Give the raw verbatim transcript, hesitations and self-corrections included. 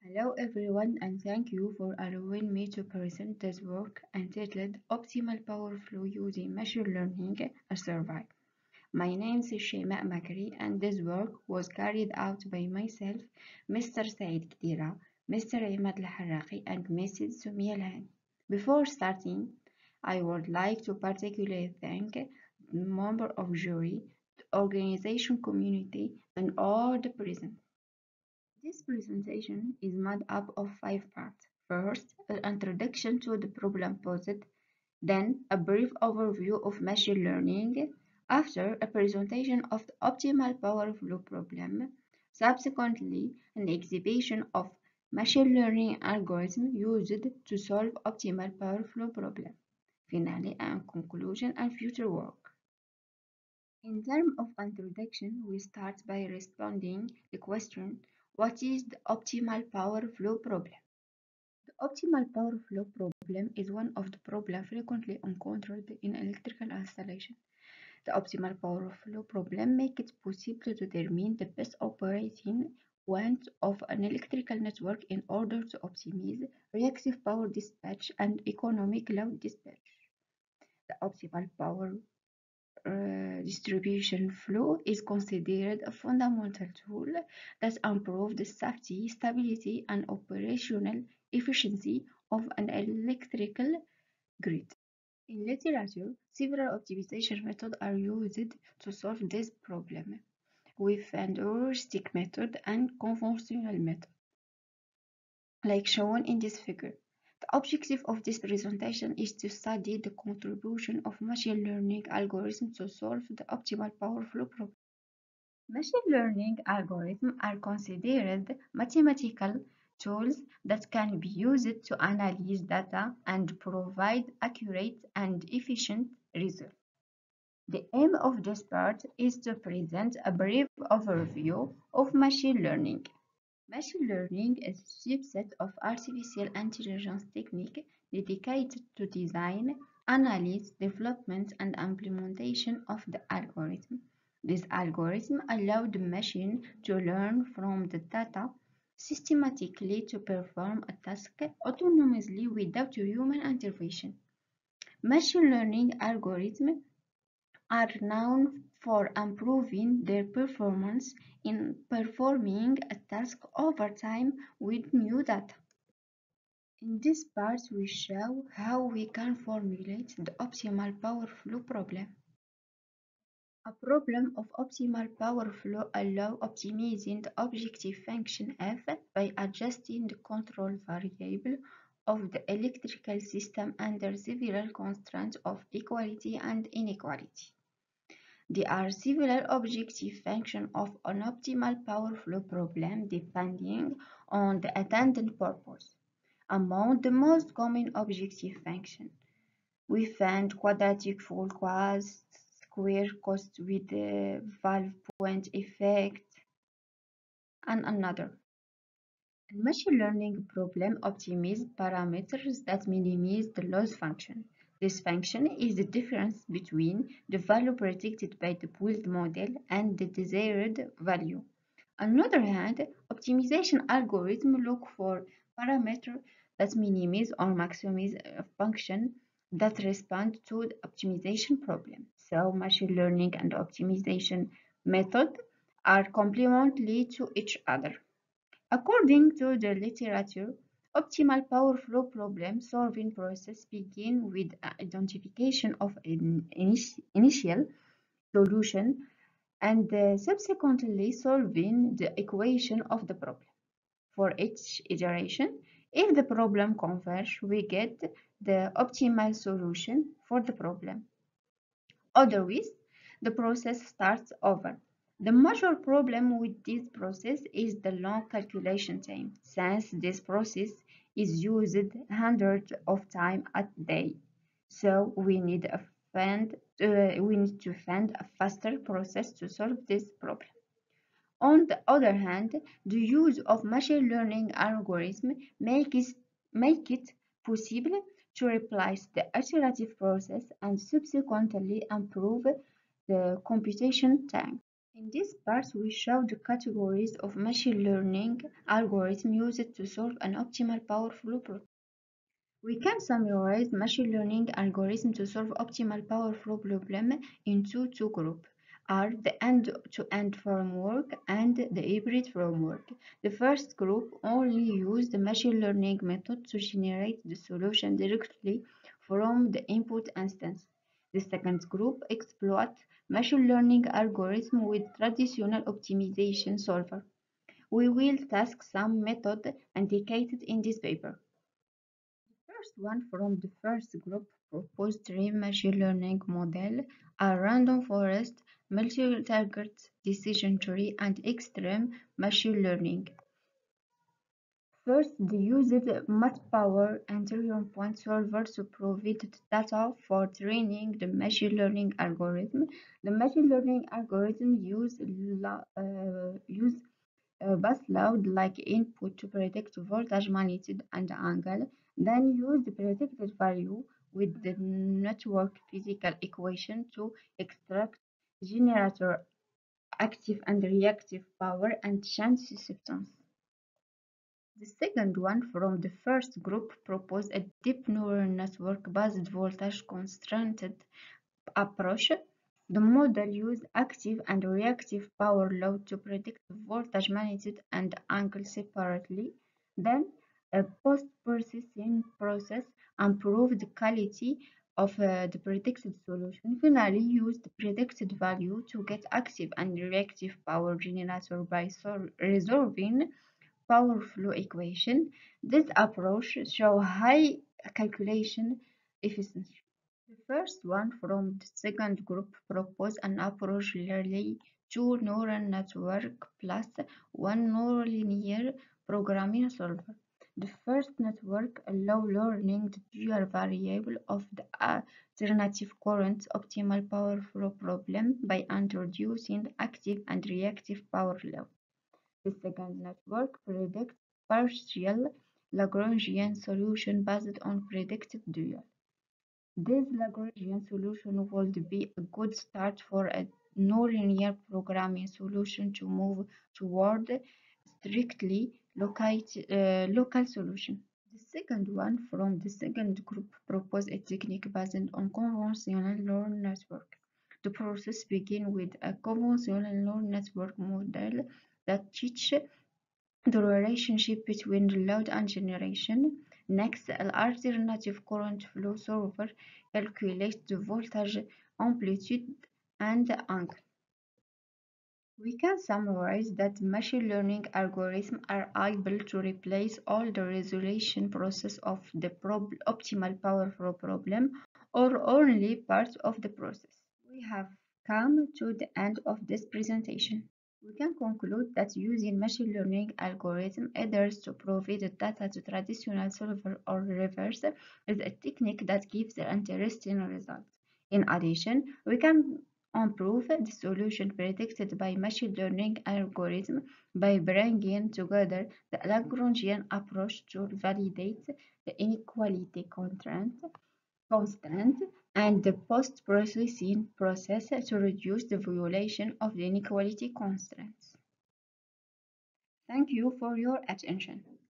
Hello everyone, and thank you for allowing me to present this work entitled Optimal Power Flow Using Machine Learning a Survey. My name is Chaymae Makri, and this work was carried out by myself, Mister Said Guedira, Mister Imad Harraki, and Missus Soumia Hani. Before starting, I would like to particularly thank the member of jury, the organization community, and all the present. This presentation is made up of five parts. First, an introduction to the problem posed, then a brief overview of machine learning, after a presentation of the optimal power flow problem, subsequently an exhibition of machine learning algorithm used to solve optimal power flow problem, finally a conclusion and future work. In terms of introduction, we start by responding the question, what is the optimal power flow problem? The optimal power flow problem is one of the problems frequently encountered in electrical installation. The optimal power flow problem makes it possible to determine the best operating point of an electrical network in order to optimize reactive power dispatch and economic load dispatch. The optimal power uh, distribution flow is considered a fundamental tool that improves the safety, stability, and operational efficiency of an electrical grid. In literature, several optimization methods are used to solve this problem. We find heuristic method and conventional method, like shown in this figure. The objective of this presentation is to study the contribution of machine learning algorithms to solve the optimal power flow problem. Machine learning algorithms are considered mathematical tools that can be used to analyze data and provide accurate and efficient results. The aim of this part is to present a brief overview of machine learning. Machine learning is a subset of artificial intelligence technique dedicated to design, analysis, development, and implementation of the algorithm. This algorithm allows the machine to learn from the data systematically to perform a task autonomously without human intervention. Machine learning algorithms are known for improving their performance in performing a task over time with new data. In this part, we show how we can formulate the optimal power flow problem. A problem of optimal power flow allows optimizing the objective function f by adjusting the control variable of the electrical system under several constraints of equality and inequality. There are several objective functions of an optimal power flow problem depending on the attended purpose. Among the most common objective functions, we find quadratic full cost, square cost with the valve point effect, and another. In machine learning problem optimizes parameters that minimize the loss function. This function is the difference between the value predicted by the build model and the desired value. On the other hand, optimization algorithms look for parameters that minimize or maximize a function that respond to the optimization problem. So machine learning and optimization method are complementary to each other. According to the literature, optimal power flow problem solving process begin with identification of an initial solution and uh, subsequently solving the equation of the problem. For each iteration, if the problem converges, we get the optimal solution for the problem. Otherwise, the process starts over. The major problem with this process is the long calculation time, since this process is used hundreds of times a day. So we need a find, uh, we need to find a faster process to solve this problem. On the other hand, the use of machine learning algorithms makes make it possible to replace the iterative process and subsequently improve the computation time. In this part, we show the categories of machine learning algorithms used to solve an optimal power flow problem. We can summarize machine learning algorithms to solve optimal power flow problem into two groups are the end-to-end framework and the hybrid framework. The first group only use the machine learning method to generate the solution directly from the input instance. The second group exploit machine learning algorithm with traditional optimization solver. We will task some method indicated in this paper. First one from the first group proposed three machine learning model are random forest, multi-target decision tree, and extreme machine learning. First, they used math-power interior point solver to provide data for training the machine learning algorithm. The machine learning algorithm use, uh, use uh, bus load like input to predict voltage, magnitude, and angle, then use the predicted value with the network physical equation to extract generator active and reactive power and chance susceptance. The second one from the first group proposed a deep neural network based voltage constrained approach. The model used active and reactive power load to predict voltage, magnitude, and angle separately. Then, a post-processing process improved the quality of uh, the predicted solution. Finally, used the predicted value to get active and reactive power generator by sol- resolving power flow equation. This approach shows high calculation efficiency. The first one from the second group proposed an approach nearly two neural network plus one nonlinear programming solver. The first network allow learning the dual variable of the alternative current optimal power flow problem by introducing active and reactive power law. The second network predicts partial Lagrangian solution based on predicted dual. This Lagrangian solution would be a good start for a nonlinear programming solution to move toward strictly locate, uh, local solution. The second one from the second group proposed a technique based on convolutional neural network. The process begins with a convolutional neural network model that teach the relationship between the load and generation. Next, an alternative current flow solver calculates the voltage, amplitude, and angle. We can summarize that machine learning algorithms are able to replace all the resolution process of the prob optimal power flow problem or only part of the process. We have come to the end of this presentation. We can conclude that using machine learning algorithm either to provide the data to traditional solver or reverse is a technique that gives interesting results. In addition, we can improve the solution predicted by machine learning algorithm by bringing together the Lagrangian approach to validate the inequality constraint constant and the post-processing process to reduce the violation of the inequality constraints. Thank you for your attention.